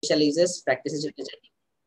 Special uses প্র্যাকটিসে যেতে চাই।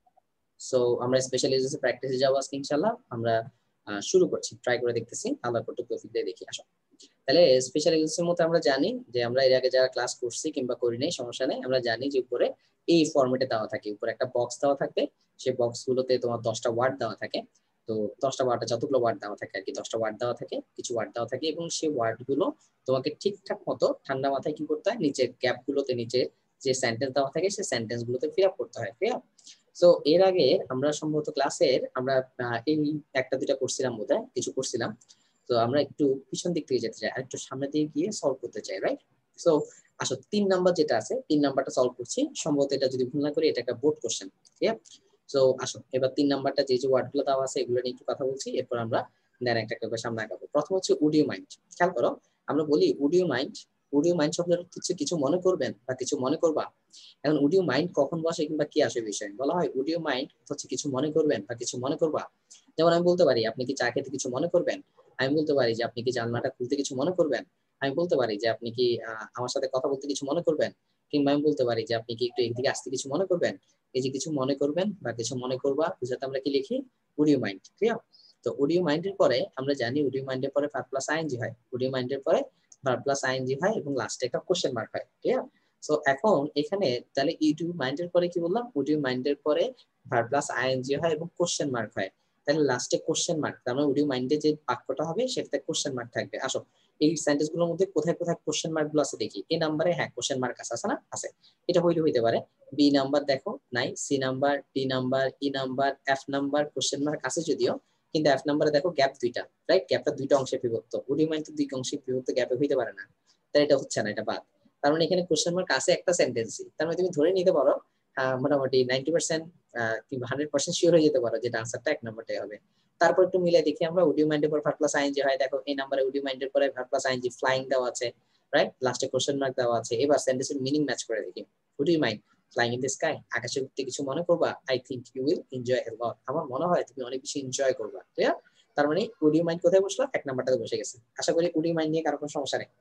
সো আমরা স্পেশাল ইউজেস প্র্যাকটিসে যাবো আজকে ইনশাআল্লাহ। আমরা শুরু করছি, ট্রাই করে দেখতেছি, আল্লাহ কতটুকু তৌফিক দেয় দেখি। আসো তাহলে স্পেশাল ইউজেসের মধ্যে আমরা জানি যে আমরা এর আগে যারা ক্লাস করছি কিংবা করি নাই সমস্যা নেই, আমরা জানি যে উপরে এই ফরম্যাটে দেওয়া থাকে, উপরে একটা বক্স দেওয়া থাকবে, সেই বক্সগুলোতে তোমার 10টা ওয়ার্ড দেওয়া থাকে। তো 10টা ওয়ার্ড, যতগুলো ওয়ার্ড দেওয়া থাকে আর কি, 10টা ওয়ার্ড দেওয়া থাকে, কিছু ওয়ার্ড দেওয়া থাকে, এবং সেই ওয়ার্ডগুলো তোমাকে ঠিকঠাক মতো ঠান্ডা মাথায় কি করতে হয়, নিচের গ্যাপগুলোতে, নিচে যে সেন্টেন্স দেওয়া থাকে সেই সেন্টেন্সগুলোতে ফিল আপ করতে হয়। ঠিক আছে? তো এর আগে আমরা সম্ভবত ক্লাসের আমরা এই একটা দুইটা করছিলাম, বোধহয় কিছু করছিলাম। তো আমরা একটু পিছন দিক থেকে যেতে চাই, আর একটু সামনে দিকে গিয়ে সলভ করতে চাই, রাইট? সো আসো 3 নাম্বার যেটা আছে, 3 নাম্বারটা সলভ করছি। সম্ভবত এটা যদি ভুল না করি এটা একটা বোর্ড কোশ্চেন। ঠিক আছে? সো আসো এবার 3 নাম্বারটা যে যে ওয়ার্ডগুলো দেওয়া আছে এগুলো নিয়ে একটু কথা বলছি, এরপর আমরা দেন একটা একটা সামনে আগাবো। প্রথম হচ্ছে উড ইউ মাইন্ড। খেয়াল করো, আমরা বলি would you mind. Would you mind শব্দের হচ্ছে কিছু মনে করবেন বা কিছু মনে করবা। এখন উড ইউ মাইন্ড কখন বসে কিংবা কি আসে বিষয় বলা হয়, উড ইউ মাইন্ড হচ্ছে কিছু মনে করবেন বা কিছু মনে করবা। যেমন আমি বলতে পারি আপনি কি চা খেতে কিছু মনে করবেন, আমি বলতে পারি যে আপনি কি জানলাটা খুলতে কিছু মনে করবেন, আমি বলতে পারি যে আপনি কি আমার সাথে কথা বলতে কিছু মনে করবেন, কিংবা আমি বলতে পারি যে আপনি কি একটু এদিকে আসতে কিছু মনে করবেন। এই যে কিছু মনে করবেন বা কিছু মনে করবা বুঝাতে আমরা কি লিখি, উড ইউ মাইন্ড। ঠিক আছে? তো উড ইউ মাইন্ডের পরে আমরা জানি উড ইউ মাইন্ডের পরে ভার্ব প্লাস আইএনজি হয়, উড ইউ মাইন্ডের পরে ভার্ব প্লাস আইএনজি হয় এবং লাস্টে একটা কোশ্চেন মার্ক হয়। ঠিক আছে? সো এখন এখানে তাহলে উড ইউ মাইন্ডের পরে কি বললাম, উড ইউ মাইন্ডের পরে ভার্ব প্লাস আইএনজি হয় এবং কোশ্চেন মার্ক হয়। তাহলে লাস্টে কোশ্চেন মার্ক, তার মানে উড ইউ মাইন্ডে যে বাক্যটা হবে সেটাতে কোশ্চেন মার্ক থাকবে। আসো এই সেন্টেন্স গুলোর মধ্যে কোথায় কোথায় কোশ্চেন মার্ক গুলো আছে দেখি। এই নাম্বারে হ্যাঁ কোশ্চেন মার্ক আছে, আছে না? আছে। এটা হইতে পারে বি নাম্বার, দেখো নাই, C number, D number, E number, F number question mark আছে যদিও, কিন্তু এফ নাম্বারে দেখো গ্যাপ দুইটা, রাইট? গ্যাপটা দুইটা অংশে বিভক্ত, উড ইউ মাইন্ড তো দুই অংশে বিভক্ত, গ্যাপে হইতে পারে না, তাই এটা হচ্ছে না, এটা বাদ। তার মানে এখানে কোশ্চেন মার্ক আছে একটা সেন্টেন্সই, তার মানে তুমি ধরে নিতে পারো মোটামুটি 90% কিংবা 100% শিওর হয়ে যেতে পারো যেটা আনসারটা 1 নাম্বারটাই হবে। তারপর একটু মিলে দেখি আমরা, উড ইউ মাইন্ডের পর ভার্ব প্লাস আইএনজি হয়, দেখো এই নাম্বারে উড ইউ মাইন্ডের পরে ভার্ব প্লাস আইএনজি ফ্লাইং দেওয়া আছে, রাইট? লাস্টে কোশ্চেন মার্ক দেওয়া আছে। এবার সেন্টেন্সের মিনিং ম্যাচ করে দেখি। Would you mind flying in the sky, আকাশে উঠতে কিছু মনে করবা, I think you will enjoy a lot, আমার মনে হয় তুমি অনেক বেশি এনজয় করবা। ঠিক আছে? তার মানে উড ইউ মাইন্ড কোথায় বসলো, 1 নাম্বারটাতে বসে গেছে। আশা করি উড ইউ মাইন্ড নিয়ে কারো কোনো সমস্যা নেই।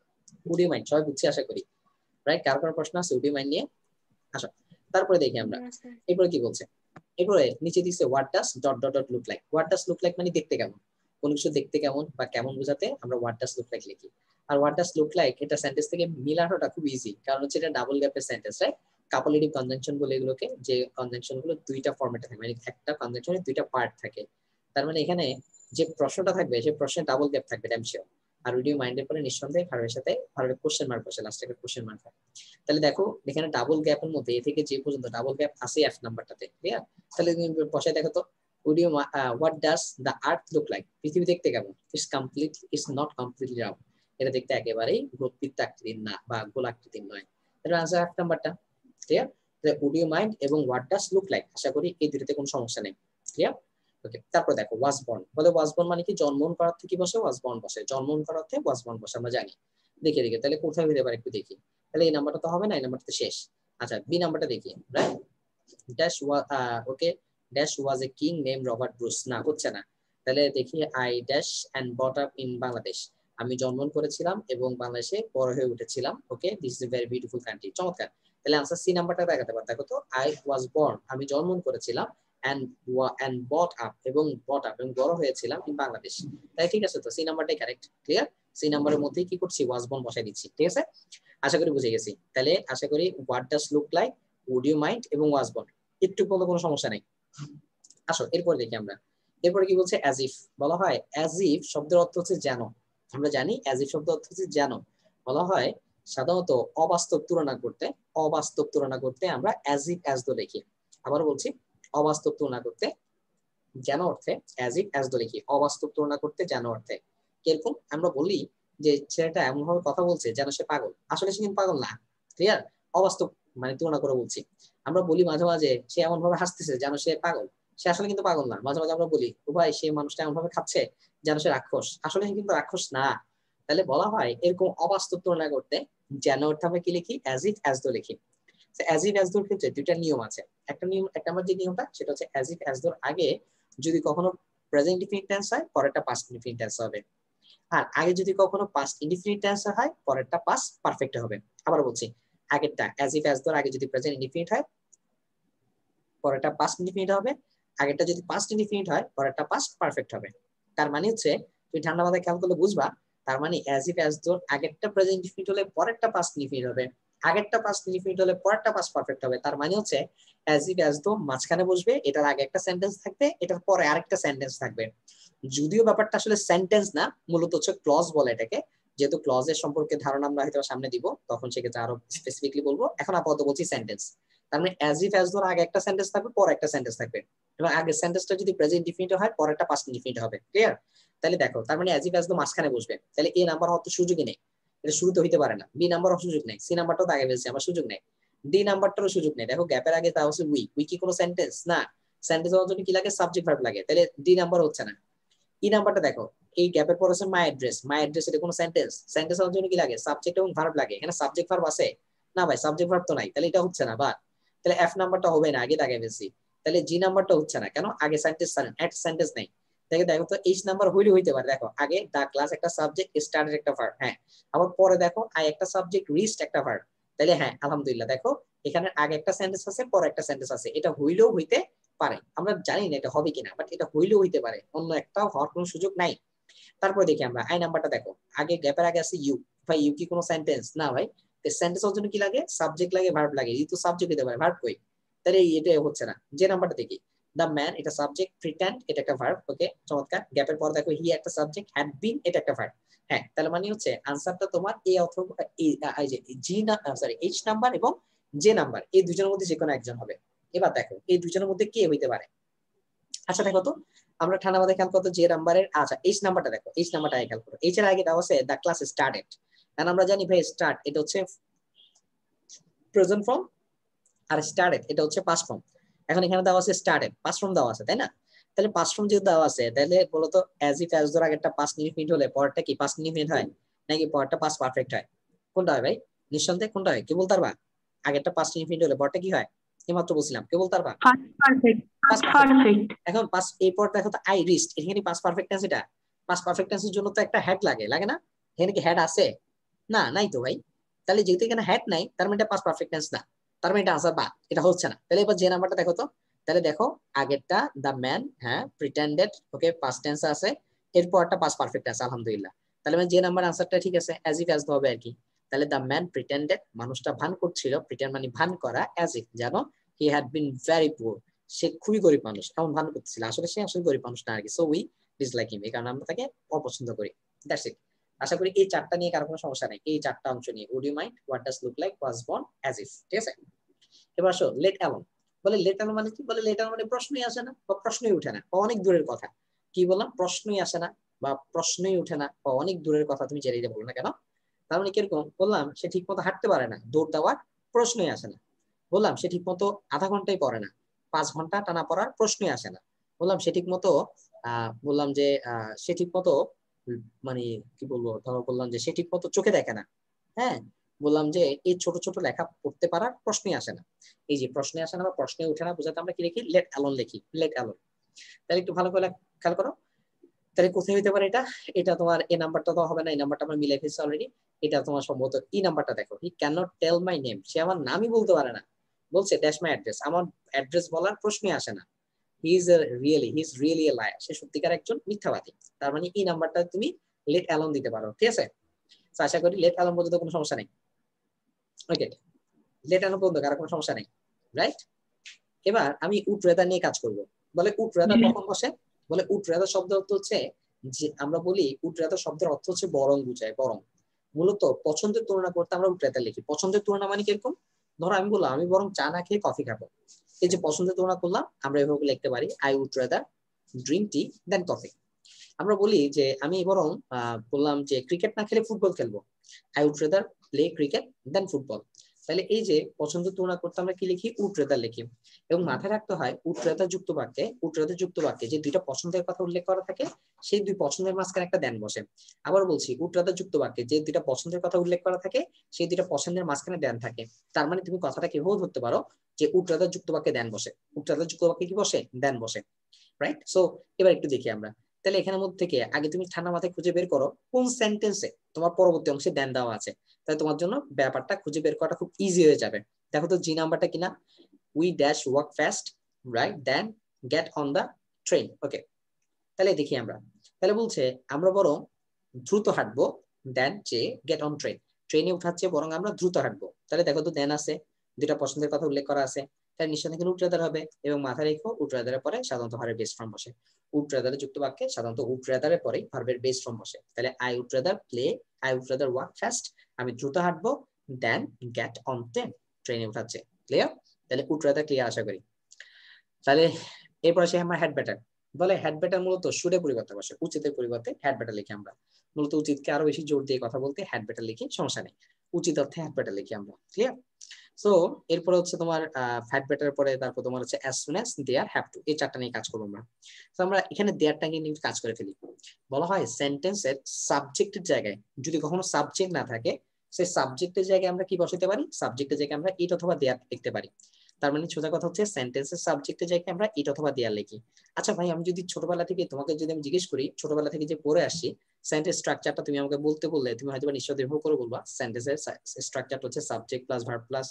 উড ইউ মাইন্ড সবাই বুঝছি আশা করি, রাইট? কারো কোনো প্রশ্ন আছে উড ইউ মাইন্ড নিয়ে? আসো তারপরে দেখি আমরা এরপরে কি বলছে। এরপরে নিচে দিচ্ছে what does dot dot dot look like. What does look like মানে দেখতে কেমন, কোন কিছু দেখতে কেমন বা কেমন বোঝাতে আমরা হোয়াট ডাস লুক লাইক লিখি। আর হোয়াট ডাস লুক লাইক এটা সেন্টেন্স থেকে মিলানোটা খুব ইজি, কারণ হচ্ছে এটা ডাবল গ্যাপের সেন্টেন্স, রাইট? কাপলিটিভ কনজাংশন বলে এগুলোকে, যে কনজাংশন গুলো দুইটা ফরম্যাটে থাকে, মানে একটা কনজাংশনের দুইটা পার্ট থাকে। তার মানে এখানে যে প্রশ্নটা থাকবে সেই প্রশ্নে ডাবল গ্যাপ থাকবে, ড্যাম শিওর। আর উড ইউ মাইন্ডের পরে নিঃসন্দেহে ভার্বের সাথে ভার্বের কোশ্চেন মার্ক বসে, লাস্টে একটা কোশ্চেন মার্ক হয়। তাহলে দেখো এখানে ডাবল গ্যাপের মধ্যে এ থেকে যে পর্যন্ত ডাবল গ্যাপ আছে এফ নাম্বারটাতে, ঠিক আছে? তাহলে তুমি বসায় দেখো তো, would you what does the earth look like, পৃথিবী দেখতে কেমন? It's complete, it's not completely round, এটা দেখতে একেবারেই বৃত্তাকৃতির না বা গোলাকৃতির নয়। তাহলে আনসার এফ নাম্বারটা। ঠিক আছে? তাহলে উড ইউ মাইন্ড এবং হোয়াট ডাজ লুক লাইক, আশা করি এই দুটোতে কোনো সমস্যা নেই। ঠিক আছে? ওকে, তারপর দেখো ওয়াজ বর্ন। বলে ওয়াজ বর্ন মানে কি, জন্মগ্রহণ করার থেকে বসে ওয়াজ বর্ন বসে, জন্মগ্রহণ করার থেকে ওয়াজ বর্ন বসে, আমরা জানি। দেখে দেখে তাহলে কোথায় হইতে পারে একটু দেখি। তাহলে এই নাম্বারটা তো হবে না, এই নাম্বারটা তো শেষ। আচ্ছা বি নাম্বারটা দেখি, right? Dash okay, dash was a king name Robert Bruce, না হচ্ছে না। তাহলে দেখি I dash and brought up in Bangladesh, আমি জন্মগ্রহণ করেছিলাম এবং বাংলাদেশে বড় হয়ে উঠেছিলাম। Okay, this is a very beautiful country, চমৎকার। তাহলে আনসার সি নাম্বারটা দেখাতে পারো, দেখো তো, আই ওয়াজ বর্ন, আমি জন্মগ্রহণ করেছিলাম, and brought up এবং বড় হয়েছিলাম ইন বাংলাদেশ। তাই ঠিক আছে, তো সি নাম্বারটাই কারেক্ট। ক্লিয়ার? সি নাম্বারের মধ্যেই কি করছি, ওয়াজ বর্ন বসাই দিচ্ছি। ঠিক আছে? আশা করি বুঝে গেছি। তাহলে আশা করি what does look like, would you mind এবং ওয়াজ বর্ন, একটু কোনো সমস্যা নেই। আসো এরপরে দেখি আমরা, এরপরে কি বলছে, অ্যাজ ইফ। বলা হয় অ্যাজ ইফ শব্দের অর্থ হচ্ছে যেন, আমরা জানি অ্যাজ ইফ শব্দের অর্থ হচ্ছে যেন। বলা হয় সাধারণত অবাস্তব তুলনা করতে, অবাস্তব তুলনা করতে আমরা অ্যাজ ইফ অ্যাজ দো লিখি। আবার বলছি, অবাস্তব তুলনা করতে যেন অর্থে অ্যাজ ইফ অ্যাজ দো লিখি, অবাস্তব তুলনা করতে যেন অর্থে। কিরকম? আমরা বলি যে ছেলেটা এমন ভাবে কথা বলছে যেন সে পাগল, আসলে সে কিন্তু পাগল না। ক্লিয়ার? অবাস্তব মানে তুলনা করে বলছি। আমরা বলি মাঝে মাঝে সে এমন ভাবে হাসতেছে যেন সে পাগল, সে আসলে কিন্তু পাগল না। মাঝে মাঝে আমরা বলি ও ভাই সে মানুষটা এমন ভাবে খাচ্ছে যেন সে রাক্ষস, আসলে সে কিন্তু রাক্ষস না। তাহলে বলা হয় এরকম অবাস্তব তুলনা করতে যেন অর্থে আমরা কি লিখি, অ্যাজ ইফ অ্যাজ দো লিখি। অ্যাজ ইফ অ্যাজ দোর ক্ষেত্রে দুইটা নিয়ম আছে। একটা নিয়ম, একটা আমার যে নিয়মটা সেটা হচ্ছে অ্যাজ ইফ অ্যাজ দোর আগে যদি কখনো প্রেজেন্ট ইনডিফিনিট টেন্স হয় পরেরটা পাস্ট ইনডিফিনিট টেন্স হবে, আর আগে যদি কখনো পাস্ট ইনডিফিনিট টেন্স হয় পরেরটা পাস্ট পারফেক্ট হবে। আবার বলছি, আগেরটা অ্যাজ ইফ অ্যাজ দোর আগে যদি প্রেজেন্ট ইনডিফিনিট হয় পরেরটা পাস্ট ইনডিফিনিট হবে, আগেরটা যদি পাস্ট ইনডিফিনিট হয় পরেরটা পাস্ট পারফেক্ট হবে। তার মানে হচ্ছে তুমি ঠান্ডা মাথায় খেয়াল করলে বুঝবা, তার মানে অ্যাজ ইফ অ্যাজ দো আগেরটা প্রেজেন্ট ইনডিফিনিট হলে পরেরটা পাস্ট ইনডিফিনিট হবে, আগেরটা পাস্ট ইনডিফিনিট হলে পরেরটা পাস্ট পারফেক্ট হবে। তার মানে হচ্ছে অ্যাজ ইফ অ্যাজ দো মাঝখানে বসবে, এটার আগে একটা সেন্টেন্স থাকবে, এটার পরে আরেকটা সেন্টেন্স থাকবে। যদিও ব্যাপারটা আসলে সেন্টেন্স না, মূলত হচ্ছে ক্লজ বলে এটাকে। যেহেতু ক্লজের সম্পর্কে ধারণা আমরা হয়তো সামনে দিব, তখন সেক্ষেত্রে আরো স্পেসিফিকলি বলবো, এখন আপাতত বলছি সেন্টেন্স। তার মানে অ্যাজ ইফ অ্যাজ ধর আগে একটা সেন্টেন্স থাকবে, পরে একটা সেন্টেন্স থাকবে, এবং আগের সেন্টেন্সটা যদি প্রেজেন্ট ইনডিফিনিট হয় পরেরটা পাস্ট ইনডিফিনিট হবে। ক্লিয়ার? তাহলে দেখো, তার মানে অ্যাজ ইফ অ্যাজ ধর মাঝখানে বসবে, তাহলে এ নাম্বার হওয়ার তো সুযোগই নেই, এটা শুরুতে হইতে পারে না। বি নাম্বার হওয়ার সুযোগ নেই, সি নাম্বারটাও তো আগে বলছি আমার সুযোগ নেই, ডি নাম্বারটারও সুযোগ নেই। দেখো গ্যাপের আগে তা হচ্ছে উই, উই কি কোনো সেন্টেন্স না, সেন্টেন্স হওয়ার জন্য কি লাগে, সাবজেক্ট ভার্ব লাগে, তাহলে ডি নাম্বার হচ্ছে না। ই নাম্বারটা দেখো, এই গ্যাপের পর আছে মাই অ্যাড্রেস, মাই অ্যাড্রেস এটা কোনো সেন্টেন্স, সেন্টেন্স হওয়ার জন্য কি লাগে, সাবজেক্ট এবং ভার্ব লাগে, এখানে সাবজেক্ট ভার্ব আছে না ভাই, সাবজেক্ট ভার্ব তো নাই, তাহলে এটা হচ্ছে না। বা তাহলে এফ নাম্বারটা হবে না, আগে দাগে ফেলছি। তাহলে জি নাম্বারটা হচ্ছে না, কেন, আগে সেন্টেন্স নাই। দেখো দেখো তো এইচ নাম্বার হইলে হইতে পারে, দেখো আগে দা ক্লাস একটা সাবজেক্ট, স্টার্টেড একটা ভার্ব, হ্যাঁ, আবার পরে দেখো আই একটা সাবজেক্ট, রিচড একটা ভার্ব, তাহলে হ্যাঁ আলহামদুলিল্লাহ, দেখো এখানে আগে একটা সেন্টেন্স আছে, পরে একটা সেন্টেন্স আছে, এটা হইলেও হইতে পারে, আমরা জানি না এটা হবে কিনা, বাট এটা হইলেও হইতে পারে, অন্য একটা হওয়ার কোনো সুযোগ নাই। তারপরে দেখি আমরা আই নাম্বারটা, দেখো আগে গ্যাপের আগে আছে ইউ, ভাই ইউ কি কোনো সেন্টেন্স না ভাই, সেন্টেন্স হওয়ার জন্য কি লাগে, সাবজেক্ট লাগে, ভার্ব লাগে, ইউ তো সাবজেক্ট দিতে পারে, ভার্ব কই, তাহলে এটা হচ্ছে না। যে নাম্বারটা দেখি, দ্য ম্যান এটা সাবজেক্ট, প্রিটেন্ড এটা একটা ভার্ব, ওকে চমৎকার। গ্যাপের পর দেখো হি একটা সাবজেক্ট, হ্যাড বিন এটা একটা ভার্ব, হ্যাঁ, তাহলে মানে হচ্ছে আনসারটা তোমার এ অথবা এই যে জি না, সরি এইচ নাম্বার এবং জে নাম্বার, এই দুজনের মধ্যে যে কোনো একজন হবে। এবার দেখো এই দুজনের মধ্যে কে হইতে পারে। আচ্ছা দেখো তো, আমরা ঠান্ডা মাথায় খেয়াল করতো যে নাম্বারের, আচ্ছা এইচ নাম্বারটা দেখো, এইচ নাম্বারটা আগে খেয়াল করো, এইচ এর আগে দেওয়া আছে দ্য ক্লাস স্টার্টেড, কারণ আমরা জানি ভাই স্টার্ট এটা হচ্ছে প্রেজেন্ট ফর্ম, আর স্টার্টেড এটা হচ্ছে পাস্ট ফর্ম। এখন এখানে দেওয়া আছে স্টার্টেড, পাস্ট ফর্ম দেওয়া আছে তাই না, তাহলে পাস্ট ফর্ম যেহেতু দেওয়া আছে, তাহলে বলতো অ্যাজ ইফ অ্যাজ ধর আগেরটা পাস্ট ইনডিফিনিট হলে পরেরটা কি পাস্ট ইনডিফিনিট হয়, নাকি পরেরটা পাস্ট পারফেক্ট হয়, কোনটা হয় ভাই, নিঃসন্দেহে কোনটা হয়, কে বলতে পারবা, আগেরটা পাস্ট ইনডিফিনিট হলে পরেরটা কি হয়, এইমাত্র বলছিলাম, কে বলতে পারবা, Past perfect. Past Past perfect. perfect. এখন পাস এরপর দেখো তো আই রিস্ট, এখানে পাস পারফেক্ট টেন্স, এটা পাস পারফেক্ট টেন্সের জন্য তো একটা হ্যাড লাগে, লাগে না, এখানে কি হ্যাড আছে, না নাই তো ভাই, তাহলে যেহেতু এখানে হ্যাড নাই তার মানে এটা পাস পারফেক্ট টেন্স না, তার মানে এটা আনসার বা, এটা হচ্ছে না। তাহলে এবার যে নাম্বারটা দেখো তো, তাহলে দেখো আগেরটা দ্য ম্যান, হ্যাঁ প্রিটেন্ডেড, ওকে পাস্ট টেন্স আছে, এরপর একটা পাস পারফেক্ট আছে আলহামদুলিল্লাহ, তাহলে মানে যে নাম্বার আনসারটা ঠিক আছে, অ্যাজ ইফ অ্যাজ হবে আর কি। তাহলে দ্য ম্যান প্রিটেন্ডেড, মানুষটা ভান করছিল, প্রিটেন্ড মানে ভান করা, অ্যাজ ইফ জানো he had been very poor, সে খুবই গরিব মানুষ, এমন ভান করতেছিল, আসলে সে আসলে গরিব মানুষ না আর কি। সো উই ডিসলাইক হিম, এই কারণে আমরা তাকে অপছন্দ করি। That's it. আশা করি এই চারটা নিয়ে কারো কোনো সমস্যা নেই, এই চারটা অংশ নিয়ে, would you mind, what does look like, was born, as if, ঠিক আছে। এবার আসো লেট অ্যালোন, বলে লেট অ্যালোন মানে কি, বলে লেট অ্যালোন মানে প্রশ্নই আসে না বা প্রশ্নই উঠে না বা অনেক দূরের কথা। কি বললাম, প্রশ্নই আসে না বা প্রশ্নই উঠে না বা অনেক দূরের কথা, তুমি যেটাই বলো না কেন। তার মানে কিরকম, বললাম সে ঠিক মতো হাঁটতে পারে না, দৌড় দেওয়ার প্রশ্নই আসে না। বললাম সে ঠিক মতো আধা ঘন্টাই পড়ে না, 5 ঘন্টা টানা পড়ার প্রশ্নই আসে না। বললাম সে ঠিক মতো বললাম যে সে ঠিক মতো মানে কি বলবো, ধরো বললাম যে সে ঠিক মতো চোখে দেখে না, হ্যাঁ, বললাম যে এই ছোট ছোট লেখা পড়তে পারার প্রশ্নই আসে না। এই যে প্রশ্নে আসে না বা প্রশ্নে উঠে না বোঝাতে আমরা কি লিখি, লেট অ্যালোন লিখি, লেট অ্যালোন। তাহলে একটু ভালো করে খেয়াল করো, তাহলে কোথায় হইতে পারে এটা, এটা তোমার এ নাম্বারটা তো হবে না, এই নাম্বারটা আমরা মিলাই ফেলছি অলরেডি, এটা তোমার সম্ভবত ই নাম্বারটা দেখো, he can not tell my name, সে আমার নামই বলতে পারে না, বলছে ড্যাশ মাই অ্যাড্রেস, আমার অ্যাড্রেস বলার প্রশ্নই আসে না। He is really a liar, সে সত্যিকার একজন মিথ্যাবাদী। তার মানে এই নাম্বারটা তুমি লেট অ্যালোন দিতে পারো, ঠিক আছে। তো আশা করি লেট অ্যালোন পর্যন্ত কোনো সমস্যা নেই, ওকে, লেট অ্যালোন পর্যন্ত কারো কোনো সমস্যা নেই, রাইট। এবার আমি উড রেদার নিয়ে কাজ করব। বলে উড রেদার কখন বসে, বলে উড রেদার শব্দ অর্থ হচ্ছে, যে আমরা বলি উড রেদার শব্দের অর্থ হচ্ছে বরং বুঝায়, বরং। মূলত পছন্দের তুলনা করতে আমরা উড রেদার লিখি। পছন্দের তুলনা মানে কিরকম, ধরো আমি বললাম আমি বরং চা না খেয়ে কফি খাবো, এই যে পছন্দের তুলনা করলাম, আমরা এভাবে লিখতে পারি I would rather drink tea than coffee. আমরা বলি যে আমি বরং বললাম যে ক্রিকেট না খেলে ফুটবল খেলবো, I would rather play cricket than football. তাহলে এই যে পছন্দের তুলনা করতে আমরা কি লিখি, উড রেদার লিখি। এবং মাথায় রাখতে হয় উড রেদার যুক্ত বাক্যে, উড রেদার যুক্ত বাক্যে যে দুইটা পছন্দের কথা উল্লেখ করা থাকে, সেই দুই পছন্দের মাঝখানে একটা দেন বসে। আবার বলছি উড রেদার যুক্ত বাক্যে যে দুইটা পছন্দের কথা উল্লেখ করা থাকে, সেই দুইটা পছন্দের মাঝখানে দেন থাকে। তার মানে তুমি কথাটা কিভাবে ধরতে পারো যে উড রেদার যুক্ত বাক্যে দেন বসে, উড রেদার যুক্ত বাক্যে কি বসে, দেন বসে, রাইট। সো এবার একটু দেখি আমরা, তাহলে এখানের মধ্যে থেকে আগে তুমি ঠান্ডা মাথায় খুঁজে বের করো কোন সেন্টেন্সে তোমার পরবর্তী অংশে দেন দেওয়া আছে, তাহলে তোমার জন্য ব্যাপারটা খুঁজে বের করাটা খুব ইজি হয়ে যাবে। দেখো তো জি নাম্বারটা কিনা, we dash work fast, right then get on the train. Okay, তাহলে দেখি আমরা, তাহলে বলছে আমরা বরং দ্রুত হাঁটবো দেন যে গেট অন ট্রেন, ট্রেনে উঠাচ্ছে বরং আমরা দ্রুত হাঁটবো। তাহলে দেখো তো দেন আছে, দুইটা পছন্দের কথা উল্লেখ করা আছে, তাই নিঃসন্দেহে এখানে উড রাদার হবে। এবং মাথায় রেখো উড রাদারের পরে সাধারণত ভার্বের বেস ফর্ম বসে। উড রাদারে যুক্ত বাক্যে সাধারণত উড রাদারের পরে ভার্বের বেস ফর্ম বসে। তাহলে I would rather play, I would rather walk fast, আমি দ্রুত হাঁটবো দেন গেট অন ট্রেন, ট্রেনে উঠাচ্ছে। ক্লিয়ার? তাহলে উড রাদার ক্লিয়ার আশা করি। তাহলে এরপর আসে আমরা হেড ব্যাটার। বলে হেড ব্যাটার মূলত সুরে পরিবর্তে বসে, উচিতের পরিবর্তে হেড ব্যাটার লিখি আমরা। মূলত উচিতকে আরো বেশি জোর দিয়ে কথা বলতে হেড ব্যাটার লিখি, সমস্যা নেই, উচিত অর্থে হেড ব্যাটার লিখি আমরা। ক্লিয়ার? সো এরপর হচ্ছে তোমার হেড ব্যাটার পরে তারপর তোমার হচ্ছে as soon as, there, have to, এই চারটা নিয়ে কাজ করবো আমরা। তো আমরা এখানে দেয়ারটাকে নিয়ে কাজ করে ফেলি। বলা হয় সেন্টেন্সের সাবজেক্টের জায়গায় যদি কখনো সাবজেক্ট না থাকে, সেই সাবজেক্টের জায়গায় আমরা কি বসাতে পারি, সাবজেক্টের জায়গায় আমরা ইট অথবা দেয়ার লিখতে পারি। তার মানে সোজা কথা হচ্ছে সেন্টেন্সের সাবজেক্টের জায়গায় আমরা ইট অথবা দেয়ার লিখি। আচ্ছা ভাই, আমি যদি ছোটবেলা থেকে তোমাকে যদি আমি জিজ্ঞেস করি, ছোটবেলা থেকে যে পড়ে আসি সেন্টেন্স স্ট্রাকচারটা তুমি আমাকে বলতে বললে তুমি হয়তো নিশ্চয় দীর্ঘ করে বলবা সেন্টেন্সের স্ট্রাকচারটা হচ্ছে সাবজেক্ট প্লাস ভার্ব প্লাস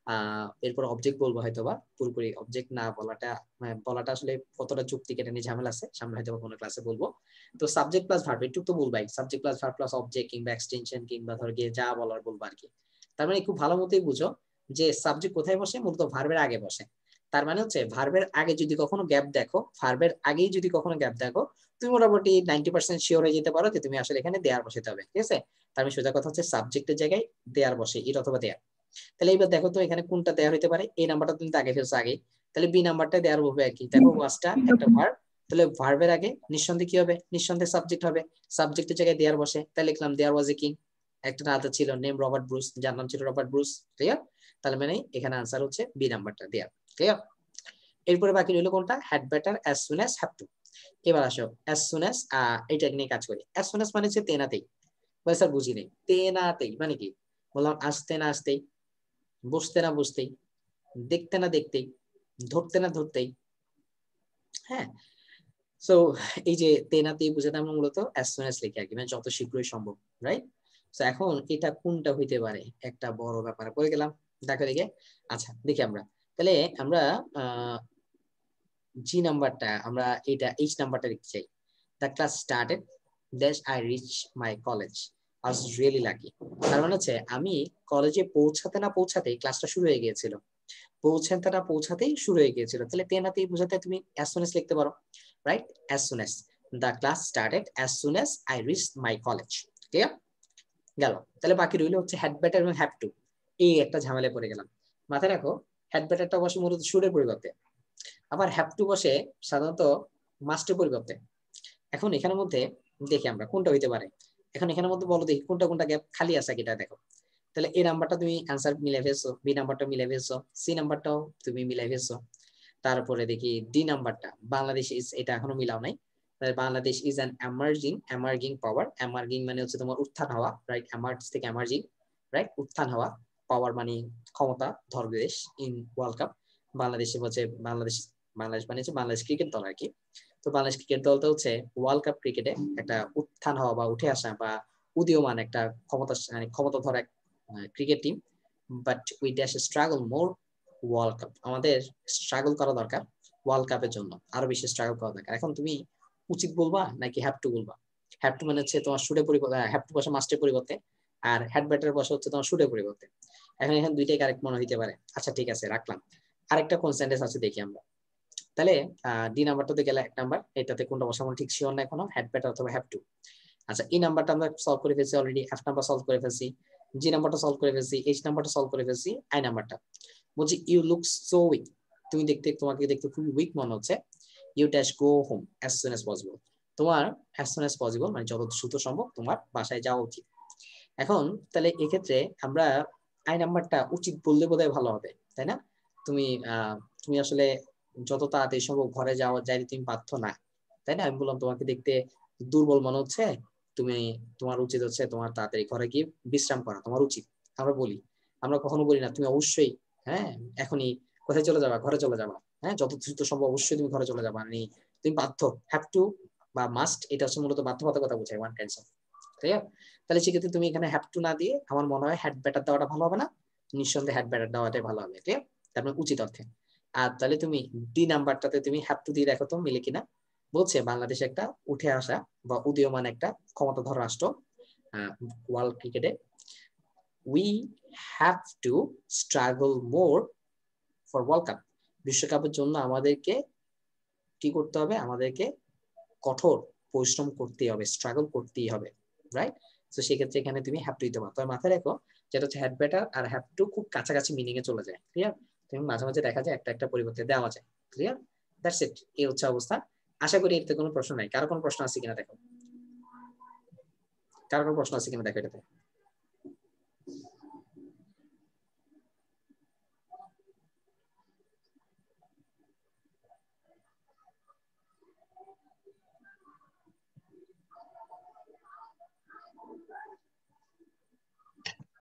এরপর অবজেক্ট বলবো হয়তোবা, পুরোপুরি অবজেক্ট না বলাটা বলাটা আসলে কতটা যুক্তি কেটে নিয়ে ঝামেলা আছে, সামনে হয়তো কোনো ক্লাসে বলবো। তো সাবজেক্ট প্লাস ভার্ব একটু তো বলবাই, subject plus verb plus object কিংবা এক্সটেনশন কিংবা ধর গিয়ে যা বলার বলবো আর কি। তার মানে খুব ভালো মতোই বুঝো যে সাবজেক্ট কোথায় বসে, মূলত ভার্বের আগে বসে। তার মানে হচ্ছে ভার্বের আগে যদি কখনো গ্যাপ দেখো, ভার্বের আগেই যদি কখনো গ্যাপ দেখো, তুমি মোটামুটি 90% শিওর হয়ে যেতে পারো যে তুমি আসলে এখানে দেয়ার বসাতে হবে। ঠিক আছে? তার মানে সোজা কথা হচ্ছে সাবজেক্টের জায়গায় দেয়ার বসে, ইট অথবা দেয়ার। তাহলে এইবার দেখো তো এখানে কোনটা দেওয়া হতে পারে, এই নাম্বারটা তুমি তো আগে ফেলছো আগে, তাহলে বি নাম্বারটা দেওয়ার হবে আর কি। দেখো ওয়াজটা একটা ভার্ব, তাহলে ভার্বের আগে নিঃসন্দেহে কি হবে, নিঃসন্দেহে সাবজেক্ট হবে, সাবজেক্টের জায়গায় দেয়ার বসে, তাই লিখলাম দেয়ার ওয়াজ এ কিং, একটা রাজা ছিল নেম রবার্ট ব্রুস, যার নাম ছিল রবার্ট ব্রুস। ক্লিয়ার? তাহলে মানে এখানে আনসার হচ্ছে বি নাম্বারটা দেয়ার। ক্লিয়ার? এরপরে বাকি রইল কোনটা, had better, as soon as, have to. এবার আসো অ্যাজ সুন অ্যাজ, এটা নিয়ে কাজ করি। অ্যাজ সুন অ্যাজ মানে হচ্ছে তেনাতেই, ভাই স্যার বুঝি নেই, তেনাতেই মানে কি? বললাম আসতে না আসতেই, বসতে না বসতেই, দেখতে না দেখতেই, ধরতে না ধরতেই। হ্যাঁ, সো এই যে তেনাতেই বুঝাতে আমরা মূলত অ্যাজ সুন অ্যাজ লিখি আর কি, মানে যত শীঘ্রই সম্ভব। রাইট? তো এখন এটা কোনটা হইতে পারে, একটা বড় ব্যাপারে পড়ে গেলাম। দেখো দেখে, আচ্ছা দেখি আমরা, তাহলে আমরা জি নাম্বারটা আমরা এটা এইচ নাম্বারটা লিখতে চাই। The class started dash I reach my college, I was really lucky. তার মানে হচ্ছে আমি কলেজে পৌঁছাতে না পৌঁছাতেই ক্লাসটা শুরু হয়ে গিয়েছিল, পৌঁছাতে না পৌঁছাতেই শুরু হয়ে গিয়েছিল। তাহলে তেনাতেই বোঝাতে তুমি অ্যাজ সুন অ্যাজ লিখতে পারো। Right? As soon as, the class started as soon as I reach my college. Clear? গেল। তাহলে বাকি রইল হচ্ছে হ্যাড বেটার এবং হ্যাভ টু। এই একটা ঝামেলায় পড়ে গেলাম। মাথায় রাখো হ্যাড বেটারটা অবশ্য মূলত সুরের পরিবর্তে, আবার হ্যাভ টু বসে সাধারণত মাস্টের পরিবর্তে। এখন এখানের মধ্যে দেখি আমরা কোনটা হইতে পারে। এখন এখানের মধ্যে বলো দেখি কোনটা কোনটা গ্যাপ খালি আছে কিটা দেখো। তাহলে এই নাম্বারটা তুমি অ্যান্সার মিলাই ফেলছো, বি নাম্বারটা মিলাই ফেলছো, সি নাম্বারটাও তুমি মিলাই ফেলছো। তারপরে দেখি ডি নাম্বারটা বাংলাদেশ ইজ, এটা এখনো মিলাও নাই। Bangladesh is an emerging power, emerging মানে হচ্ছে তোমার উত্থান হওয়া, রাইট? এমার্জ থেকে এমার্জিং, রাইট? উত্থান হওয়া, পাওয়ার মানে ক্ষমতা, ধর দেশ, ইন ওয়ার্ল্ড কাপ। বাংলাদেশে হচ্ছে বাংলাদেশ, বাংলাদেশ মানে হচ্ছে বাংলাদেশ ক্রিকেট দল আর কি। তো বাংলাদেশ ক্রিকেট দলটা হচ্ছে ওয়ার্ল্ড কাপ ক্রিকেটে একটা উত্থান হওয়া বা উঠে আসা বা উদীয়মান একটা ক্ষমতা, মানে ক্ষমতাধর এক cricket team. But we dash struggle more world cup, আমাদের স্ট্রাগল করা দরকার ওয়ার্ল্ড কাপের জন্য, আরো বেশি স্ট্রাগল করা দরকার। এখন তুমি উচিত বলবা নাকি হ্যাভ টু বলবা? হ্যাভ টু মানে হচ্ছে তোমার সুরে পরিবর্তে, হ্যাভ টু বসা মাস্টের পরিবর্তে, আর হ্যাড ব্যাটার বসা হচ্ছে তোমার সুরে পরিবর্তে। এখন এখানে দুইটাই কারেক্ট মনে হইতে পারে। আচ্ছা ঠিক আছে রাখলাম। আরেকটা কোন সেন্টেন্স আছে দেখি আমরা। তাহলে ডি নাম্বারটাতে গেলে এক নাম্বার, এটাতে কোনটা বসাবো ঠিক শিওর না এখনো, হ্যাড ব্যাটার অথবা হ্যাভ টু। আচ্ছা এই নাম্বারটা আমরা সলভ করে ফেলছি অলরেডি, এফ নাম্বার সলভ করে ফেলছি, জি নাম্বারটা সলভ করে ফেলছি, এইচ নাম্বারটা সলভ করে ফেলছি, আই নাম্বারটা বলছি ইউ লুক সো উইক, তুমি দেখতে, তোমাকে দেখতে খুবই উইক মনে হচ্ছে। You dash go home as soon as possible, তোমার অ্যাজ সুন অ্যাজ পসিবল মানে যত দ্রুত সম্ভব তোমার বাসায় যাওয়া উচিত। এখন তাহলে এক্ষেত্রে আমরা আই নাম্বারটা উচিত বললে বোধহয় ভালো হবে, তাই না? তুমি তুমি আসলে যত তাড়াতাড়ি সম্ভব ঘরে যাওয়া যাইতে তুমি বাধ্য না, তাই না? আমি বললাম তোমাকে দেখতে দুর্বল মনে হচ্ছে, তুমি, তোমার উচিত হচ্ছে তোমার তাড়াতাড়ি ঘরে গিয়ে বিশ্রাম করা তোমার উচিত। আমরা বলি, আমরা কখনো বলি না তুমি অবশ্যই, হ্যাঁ এখনই কোথায় চলে যাবা, ঘরে চলে যাবা, হ্যাঁ যত দ্রুত সম্ভব অবশ্যই তুমি ঘরে চলে যাবা, মানে তুমি বাধ্য, হ্যাভ টু বা মাস্ট, এটা হচ্ছে মূলত বাধ্যবাধকতা বোঝায়, ওয়ান কাইন্ডস অফ। ঠিক আছে? তাহলে সেক্ষেত্রে তুমি এখানে হ্যাভ টু না দিয়ে আমার মনে হয় হ্যাড ব্যাটার দেওয়াটা ভালো হবে না, নিঃসন্দেহে হ্যাড ব্যাটার দেওয়াটাই ভালো হবে। ঠিক আছে? তার মানে উচিত অর্থে। আর তাহলে তুমি ডি নাম্বারটাতে তুমি হ্যাভ টু দিয়ে দেখো তো মিলে কিনা। বলছে বাংলাদেশ একটা উঠে আসা বা উদীয়মান একটা ক্ষমতাধর রাষ্ট্র ওয়ার্ল্ড ক্রিকেটে। We have to struggle more for world cup. বিশ্বকাপের জন্য আমাদেরকে কি করতে হবে, আমাদেরকে কঠোর পরিশ্রম করতেই হবে, স্ট্রাগল করতেই হবে, রাইট? তো সেক্ষেত্রে এখানে তুমি হ্যাভ টু দিতে পারো। তবে মাথায় রাখো যেটা হচ্ছে হ্যাড বেটার আর হ্যাভ টু খুব কাছাকাছি মিনিং এ চলে যায়, ক্লিয়ার? তুমি মাঝে মাঝে দেখা যায় একটা একটা পরিবর্তে দেওয়া যায়, ক্লিয়ার? দ্যাটস ইট, এই হচ্ছে অবস্থা। আশা করি এতে কোনো প্রশ্ন নাই। কারো কোনো প্রশ্ন আছে কিনা দেখো, কারো কোনো প্রশ্ন আছে কিনা দেখো এটাতে।